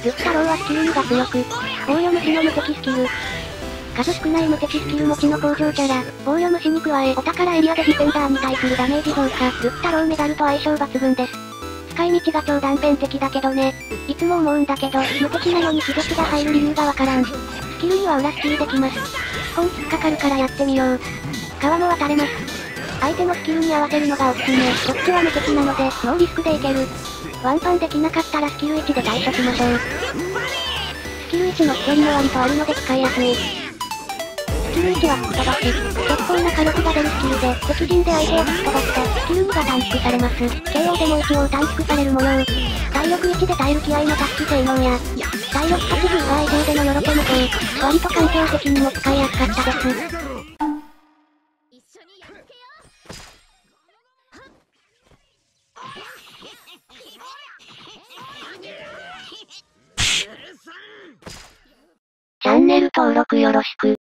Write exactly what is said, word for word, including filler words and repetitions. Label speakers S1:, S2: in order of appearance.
S1: ルフ太郎はスキルにが強く、防御虫の無敵スキル。数少ない無敵スキル持ちの向上キャラ、防御虫に加え、お宝エリアでディフェンダーに対するダメージ増加、ルフ太郎メダルと相性抜群です。使い道が超断片的だけどね。いつも思うんだけど、無敵なのに気絶が入る理由がわからん。スキルには裏スキルできます。スポン突っかかるからやってみよう。川も渡れます。相手のスキルに合わせるのがおすすめ。こっちは無敵なので、ノーリスクでいける。ワンパンできなかったらスキルいちで対処しましょう。スキルいちの飛距離も割とあるので使いやすい。スキルいちは吹っ飛ばし、結構な火力が出るスキルで、敵陣で相手を吹っ飛ばすと、スキルにが短縮されます。ケーオー でも一応短縮される模様。体力いちで耐える気合のタッチ性能や、体力はちじゅうパーセント以上でのよろけ無双。割と環境的にも使いやすかったです。チャンネル登録よろしく。